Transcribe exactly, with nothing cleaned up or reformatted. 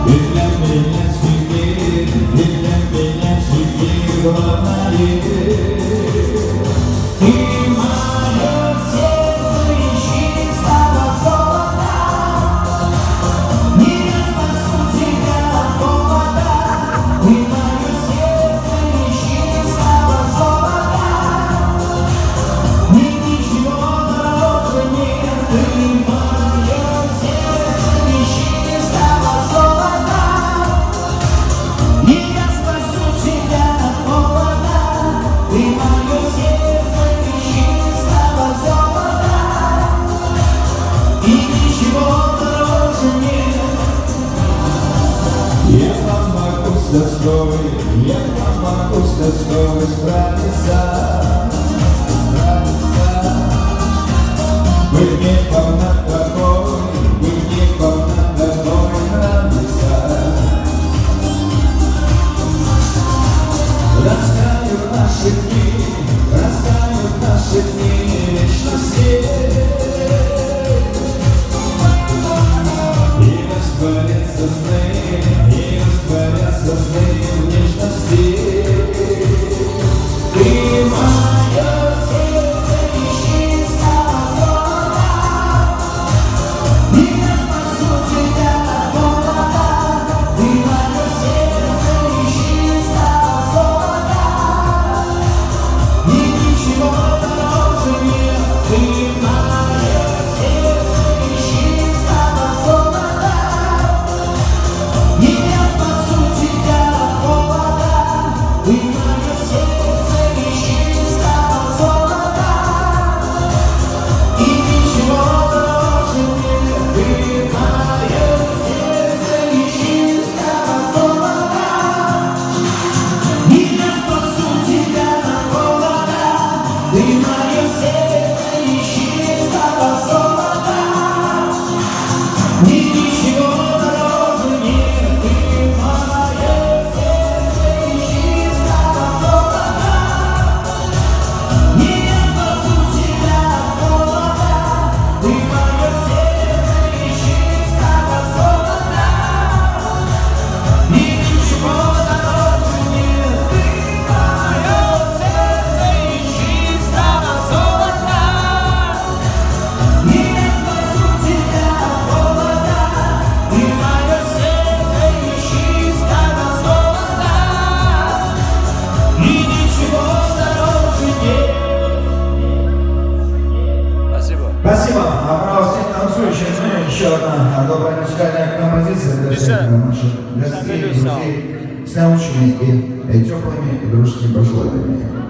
Я помогу с тоской справиться, справиться. Быть гневом над тобой, быть гневом над тобой нравится. Растают наши дни, растают наши дни вечности. И растворятся сны, и растворятся сны в нежности. Ты мое сердце ищи свобода, и я спасу тебя от голода. Ты мое сердце ищи свобода, и ничего дороже нет. Ты мое сердце ищи свобода, и я спасу тебя от голода. Ты мое сердце ищи свобода, и ничего дороже нет. Ты мое сердце ищи свобода, и я спасу тебя от голода. Ты мое сердце ищи свобода, и ничего дороже нет. Ты мое сердце ищи свобода, и я спасу тебя от голода. Ты мое сердце ищи свобода, и ничего дороже нет. Ты мое сердце ищи свобода, и я спасу тебя от голода. Ты мое сердце ищи свобода, и ничего дороже нет. Спасибо. Спасибо. А право всех танцующих, ну, еще одна добрая музыкальная композиция для всех наших гостей, друзей с научными и теплыми и дружескими пожеланиями.